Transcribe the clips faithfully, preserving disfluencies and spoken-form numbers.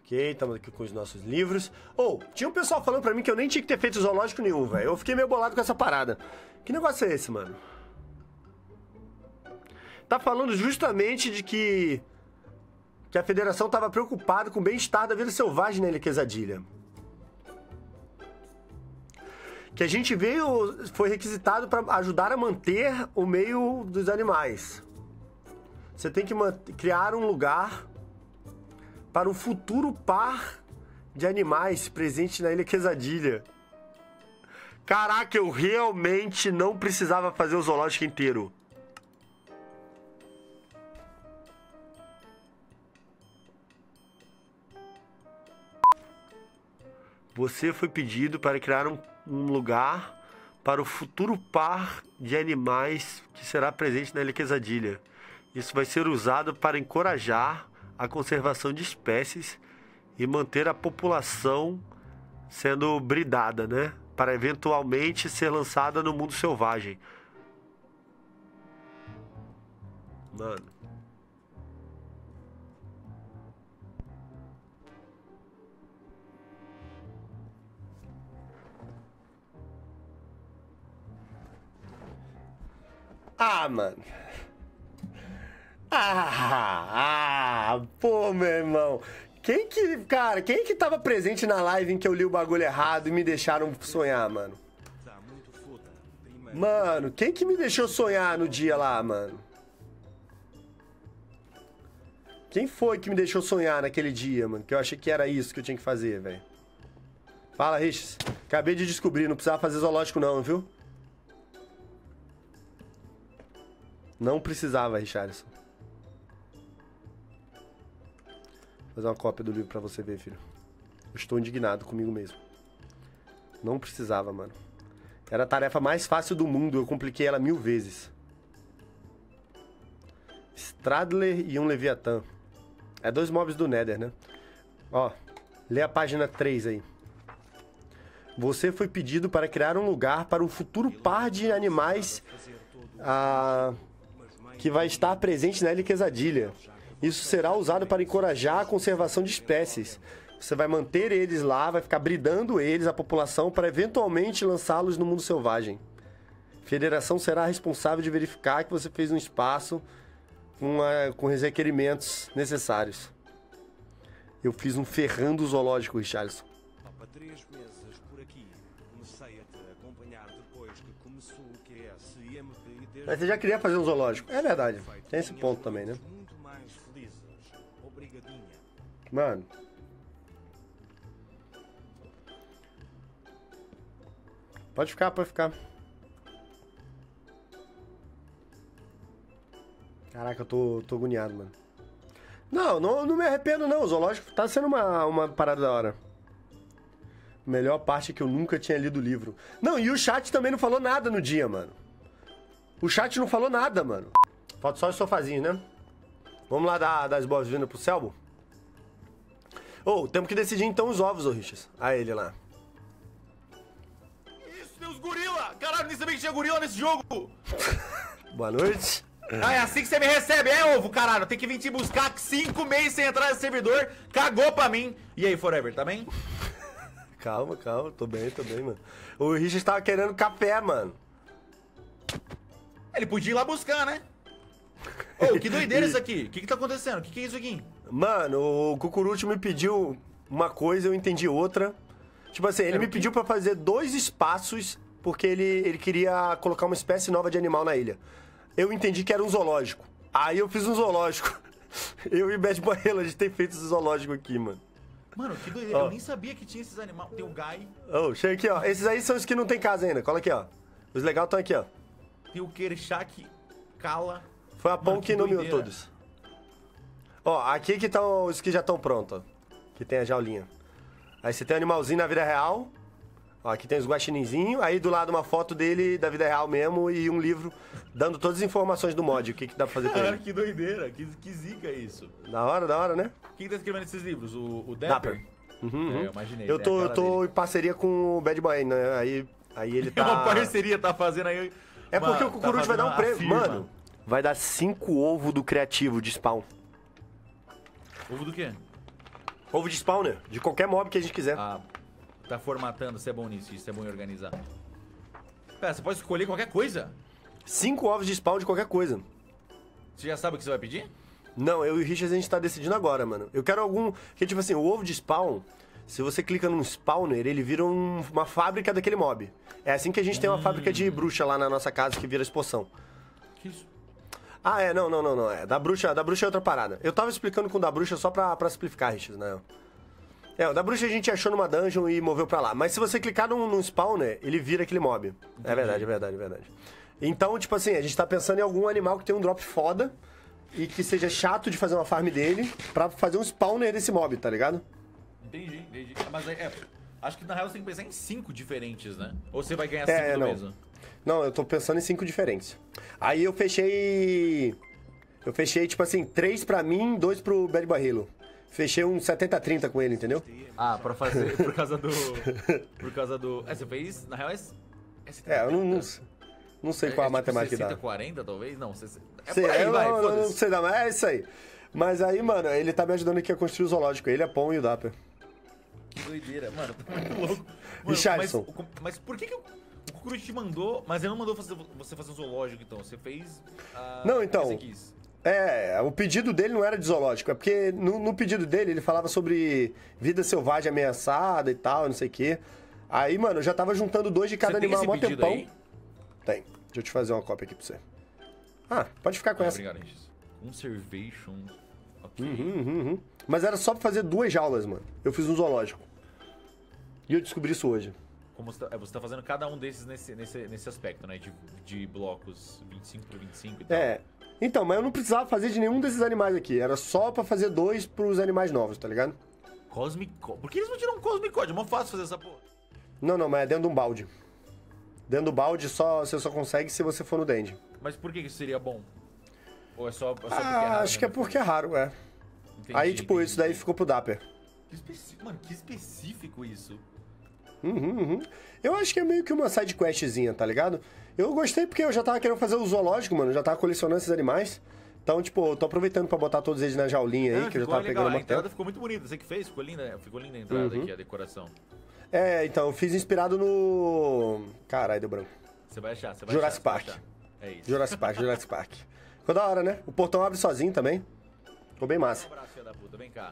Ok, estamos aqui com os nossos livros. Ou, oh, tinha um pessoal falando pra mim que eu nem tinha que ter feito zoológico nenhum, velho. Eu fiquei meio bolado com essa parada. Que negócio é esse, mano? Tá falando justamente de que... que a federação estava preocupada com o bem-estar da vida selvagem na Ilha Quesadilha. Que a gente veio, foi requisitado para ajudar a manter o meio dos animais. Você tem que criar um lugar para um futuro par de animais presente na Ilha Quesadilha. Caraca, eu realmente não precisava fazer o zoológico inteiro. Você foi pedido para criar um, um lugar para o futuro par de animais que será presente na Ilha Quesadilha. Isso vai ser usado para encorajar a conservação de espécies e manter a população sendo bridada, né? Para eventualmente ser lançada no mundo selvagem. Mano. Ah, mano. Ah, ah, pô, meu irmão. Quem que, cara, quem que tava presente na live em que eu li o bagulho errado e me deixaram sonhar, mano? Mano, quem que me deixou sonhar no dia lá, mano? Quem foi que me deixou sonhar naquele dia, mano? Que eu achei que era isso que eu tinha que fazer, velho. Fala, Richas. Acabei de descobrir, não precisava fazer zoológico não, viu? Não precisava, Richardson. Vou fazer uma cópia do livro pra você ver, filho. Eu estou indignado comigo mesmo. Não precisava, mano. Era a tarefa mais fácil do mundo. Eu compliquei ela mil vezes. Stradler e um Leviatã. É dois mobs do Nether, né? Ó, lê a página três aí. Você foi pedido para criar um lugar para um futuro par de animais... Ah... que vai estar presente na Ilha Quesadilha. Isso será usado para encorajar a conservação de espécies. Você vai manter eles lá, vai ficar bridando eles, a população, para eventualmente lançá-los no mundo selvagem. A federação será responsável de verificar que você fez um espaço com, a, com os requerimentos necessários. Eu fiz um ferrando zoológico, Richarlison. Há três meses por aqui, comecei a te acompanhar depois que começou o Q S e M P. Mas você já queria fazer um zoológico. É verdade. Tem esse ponto também, né? Muito mais felizes. Obrigadinha. Mano. Pode ficar, pode ficar. Caraca, eu tô, tô agoniado, mano. Não, não, não me arrependo, não. O zoológico tá sendo uma, uma parada da hora. Melhor parte é que eu nunca tinha lido o livro. Não, e o chat também não falou nada no dia, mano. O chat não falou nada, mano. Falta só os sofazinhos, né? Vamos lá dar, dar as boas-vindas pro Selbo? Ô, oh, temos que decidir então os ovos, ô Richas. A ele lá. Isso, tem os gorila! Caralho, nem sabia que tinha gorila nesse jogo! Boa noite. Ah, é assim que você me recebe, é, ovo, caralho? Tem que vir te buscar cinco meses sem entrar nesse servidor. Cagou pra mim. E aí, Forever, tá bem? Calma, calma. Tô bem, tô bem, mano. O Richas tava querendo café, mano. Ele podia ir lá buscar, né? Ô, que doideira isso aqui. O que que tá acontecendo? O que que é isso aqui? Mano, o Cucurucho me pediu uma coisa, eu entendi outra. Tipo assim, ele Era me o quê? pediu pra fazer dois espaços porque ele, ele queria colocar uma espécie nova de animal na ilha. Eu entendi que era um zoológico. Aí eu fiz um zoológico. Eu e Bad Boy a gente tem feito esse zoológico aqui, mano. Mano, que doideira. Ó. Eu nem sabia que tinha esses animais. Tem o Guy, Oh, chega aqui, ó. Esses aí são os que não tem casa ainda. Cola aqui, ó. Os legais estão aqui, ó. tem o Kershak, Kala. Foi a Pão Mano, que que nomeou doideira. todos. Ó, aqui que estão os que já estão prontos, ó. Que tem a jaulinha. Aí você tem um animalzinho na vida real. Ó, aqui tem os guaxininzinhos. Aí do lado uma foto dele da vida real mesmo e um livro dando todas as informações do mod. O que, que dá pra fazer com Caralho, ele. que doideira. Que, que zica isso. Da hora, da hora, né? Quem tá escrevendo esses livros? O, o Dapper. Dapper? Uhum, É, uhum. eu imaginei. Eu tem a tô, eu cara tô dele. em parceria com o Bad Boy, né? Aí, aí ele É tá... uma parceria, tá fazendo aí. É porque Mano, o Cucurucho vai tá dar um fazendo prêmio. uma firma. Mano, vai dar cinco ovos do criativo de spawn. Ovo do quê? Ovo de spawner, de qualquer mob que a gente quiser. Ah, tá formatando, você é bom nisso, isso é bom em organizar. Pera, você pode escolher qualquer coisa? Cinco ovos de spawn de qualquer coisa. Você já sabe o que você vai pedir? Não, eu e o Richard a gente tá decidindo agora, mano. Eu quero algum... Que tipo assim, o ovo de spawn, se você clica num spawner, ele vira um- uma fábrica daquele mob. É assim que a gente tem uma Hum. fábrica de bruxa lá na nossa casa que vira exposição. Que isso? Ah, é, não, não, não, não. É. Da bruxa, da bruxa é outra parada. Eu tava explicando com o da bruxa só pra, pra simplificar, Richard, né? É, o da bruxa a gente achou numa dungeon e moveu pra lá. Mas se você clicar num, num spawner, ele vira aquele mob. É verdade, é verdade, é verdade. Então, tipo assim, a gente tá pensando em algum animal que tem um drop foda e que seja chato de fazer uma farm dele pra fazer um spawner desse mob, tá ligado? Entendi, entendi. Mas aí, é, acho que na real você tem que pensar em cinco diferentes, né? Ou você vai ganhar cinco É, do não. mesmo? Não, eu tô pensando em cinco diferentes. Aí eu fechei... Eu fechei, tipo assim, três pra mim, dois pro Bad Barrilo. Fechei um setenta a trinta com ele, entendeu? Ah, pra fazer, por causa do... Por causa do... É, você fez, na real, é... É, É, eu não, não, não sei qual a matemática sessenta, dá. quarenta, talvez? Não, sessenta... É Sei, por aí, eu vai, não, não, não foda-se. sei não, mas é isso aí. Mas aí, mano, ele tá me ajudando aqui a construir o zoológico. Ele é Pão e o Dapper. Que doideira, mano, tá muito louco. Mano, Richardson. Mas, mas por que, que o, o Cucurucho te mandou, mas ele não mandou fazer, você fazer um zoológico, então? Você fez a... Não, então. o que você quis. É, o pedido dele não era de zoológico, é porque no, no pedido dele ele falava sobre vida selvagem ameaçada e tal, não sei o quê. Aí, mano, eu já tava juntando dois de cada Você tem animal há esse mó pedido tempão. aí? Tem. Deixa eu te fazer uma cópia aqui pra você. Ah, pode ficar com Ah, essa. obrigado, Regis. Conservation. Ok. Uhum, uhum, uhum. Mas era só pra fazer duas jaulas, mano. Eu fiz um zoológico. E eu descobri isso hoje. Como você tá, é, você tá fazendo cada um desses nesse, nesse, nesse aspecto, né? De, de blocos vinte e cinco por vinte e cinco e tal. É. Então, mas eu não precisava fazer de nenhum desses animais aqui. Era só pra fazer dois pros animais novos, tá ligado? Cosmic Code. Por que eles não tiram um Cosmic Code? É mó fácil fazer essa porra. Não, não, mas é dentro de um balde. Dentro do balde só, você só consegue se você for no Dandy. Mas por que isso seria bom? Ou é só, é só porque é Ah, raro, acho né? que é porque é raro, é. Entendi, Aí, tipo, entendi, isso daí entendi. ficou pro Dapper. Que específico, mano, que específico isso. Uhum, uhum. Eu acho que é meio que uma side questzinha, tá ligado? Eu gostei porque eu já tava querendo fazer o zoológico, mano. Eu já tava colecionando esses animais. Então, tipo, eu tô aproveitando pra botar todos eles na jaulinha aí, Ah, que eu já ficou tava legal. pegando A há entrada tempo. ficou muito bonita. Você que fez? Ficou linda, ficou linda a entrada Uhum. aqui, a decoração. É, então, eu fiz inspirado no... Caralho, deu branco. Você vai achar, você vai Jurassic achar. você vai Park. achar. É isso. Jurassic Park, Jurassic Park. Ficou da hora, né? O portão abre sozinho também. Ficou bem Um massa. abraço, filha da puta. Vem cá.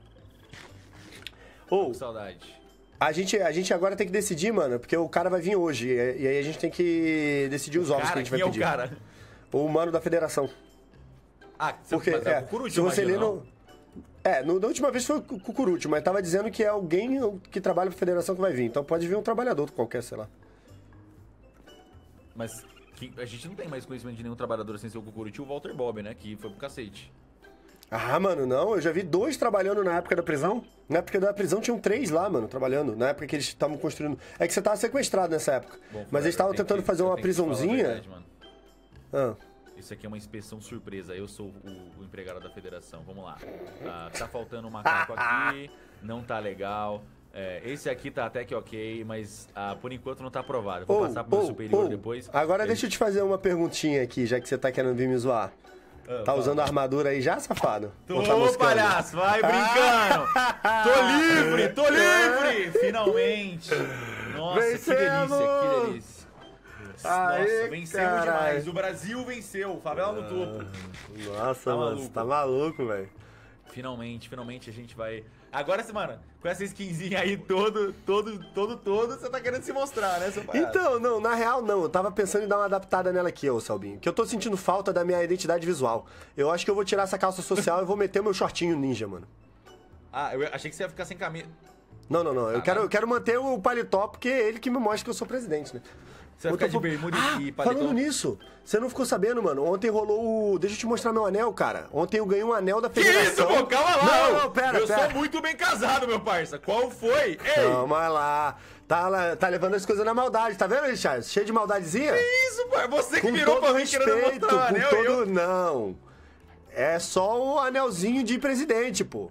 Ou, Com saudade. a gente, a gente agora tem que decidir, mano, porque o cara vai vir hoje. E, e aí a gente tem que decidir os ovos que a Cara, gente vai quem é o pedir. cara? O humano da federação. Ah, você Porque, mas é, o Cucurucho, se você ler imagina, no... É, no, da última vez foi o Cucurucho, mas tava dizendo que é alguém que trabalha pra federação que vai vir. Então pode vir um trabalhador qualquer, sei lá. não. Mas que- a gente não tem mais conhecimento de nenhum trabalhador sem ser o Cucurucho e o Walter Bob, né? Que foi pro cacete. Ah, mano, não. Eu já vi dois trabalhando na época da prisão. Na época da prisão tinham três lá, mano, trabalhando. Na época que eles estavam construindo... É que você tava sequestrado nessa época. Bom, mas eles estavam eu tenho tentando que- fazer eu uma tenho que te falar a prisãozinha... verdade, mano. Ah. Isso aqui é uma inspeção surpresa. Eu sou o, o empregado da federação. Vamos lá. Ah, tá faltando um macaco aqui. Não tá legal. É, esse aqui tá até que ok, mas ah, por enquanto não tá aprovado. Vou Ô, passar pro meu ô, superior ô, depois. Agora Ele- deixa eu te fazer uma perguntinha aqui, já que você tá querendo vir me zoar. Ah, Tá fala. usando a armadura aí já, safado? Tô, Ou tá moscando? palhaço, vai brincando! Tô livre, tô livre! Finalmente! Nossa, Vencemos! que delícia, que delícia. Aê, Nossa, vencemos caralho. demais. O Brasil venceu, favela no topo. Nossa, Tá mano, maluco. você tá maluco, velho. Finalmente, finalmente a gente vai... Agora, mano, com essa skinzinha aí todo, todo, todo, todo, você tá querendo se mostrar, né, seu palhaço? Então, não, na real não. Eu tava pensando em dar uma adaptada nela aqui, ô Salbinho. Que eu tô sentindo falta da minha identidade visual. Eu acho que eu vou tirar essa calça social e vou meter o meu shortinho ninja, mano. Ah, eu achei que você ia ficar sem camisa. Não, não, não. Eu Ah, quero, vai. eu quero manter o paletó, porque é ele que me mostra que eu sou presidente, né? Você vai Outra ficar de fo- bermuda ah, e paletó? falando nisso, você não ficou sabendo, mano? Ontem rolou o... Deixa eu te mostrar meu anel, cara. Ontem eu ganhei um anel da Que isso, federação. pô? Calma lá! Não, ô. não, pera, Eu pera. sou muito bem casado, meu parça. Qual foi? Ei! Calma lá. Tá, lá- tá levando as coisas na maldade, tá vendo, Richard? Cheio de maldadezinha? Que isso, pai? Você que Com virou todo pra mim querendo respeito, mostrar o com anel todo... e eu... Não. É só o anelzinho de presidente, pô.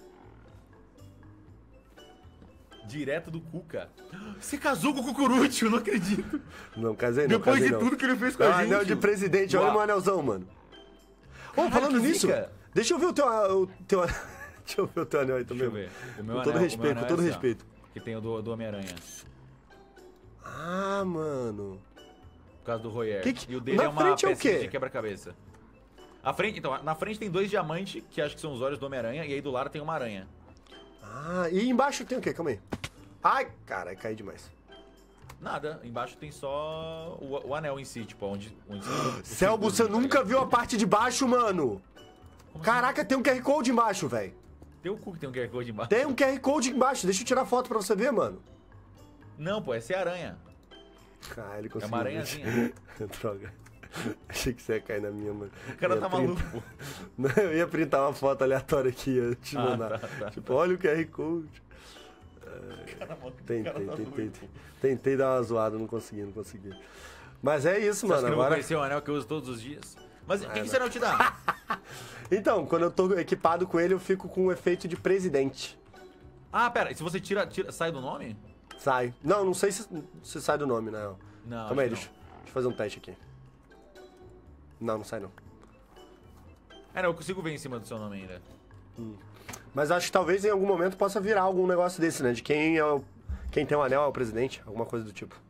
Direto do Cuca. Você casou com o Cucurucho, eu não acredito. Não, casei não, Depois casei de não. tudo que ele fez com É a um gente. anel de presidente, olha Uau. meu anelzão, mano. Ô, Caralho, falando que nisso, zica. deixa eu ver o teu... O teu... Deixa eu ver o teu anel aí também. Deixa eu ver. O meu Com todo anel- o meu respeito, anel com é todo assim, ó, respeito. que tem o do, do Homem-Aranha. Ah, mano. Por causa do Royer. Que que- E o dele na é uma frente é o pecinha quê? de quebra-cabeça. A frente, então, na frente tem dois diamantes, que acho que são os olhos do Homem-Aranha, e aí do lado tem uma aranha. Ah, e embaixo tem o quê? Calma aí. Ai, caralho, caí demais. Nada, embaixo tem só o, o anel em si, tipo, onde... onde Selbo, você nunca viu a parte de baixo, mano? Como Caraca, tem um Q R Code embaixo, velho. Tem o cu que tem um Q R Code embaixo. Tem um Q R Code embaixo. Deixa eu tirar foto pra você ver, mano. Não, pô, essa é a aranha. Ah, ele É conseguiu. uma aranhazinha. Droga. Achei que você ia cair na minha, mano. O cara Ia tá printar- maluco, pô. Não, eu ia printar uma foto aleatória aqui e ia te Ah, mandar. tá, tá, tipo, olha o Q R Code. O cara maluco, o Tentei, cara tá tentei, doido, pô. tentei dar uma zoada, não consegui, não consegui. Mas é isso, Você acha mano. que eu não vou Agora. conhecer o anel que eu uso todos os dias? Mas o que, que não. esse anel te dá? Então, quando eu tô equipado com ele, eu fico com o efeito de presidente. Ah, pera, e se você tira, tira sai do nome? Sai. Não, não sei se, se sai do nome, não. Não, Calma aí, acho deixa, que deixa eu fazer um teste aqui. Não, não sai não. É, não, eu consigo ver em cima do seu nome ainda. Mas acho que talvez em algum momento possa virar algum negócio desse, né? De quem é o, quem tem o anel é o presidente, alguma coisa do tipo.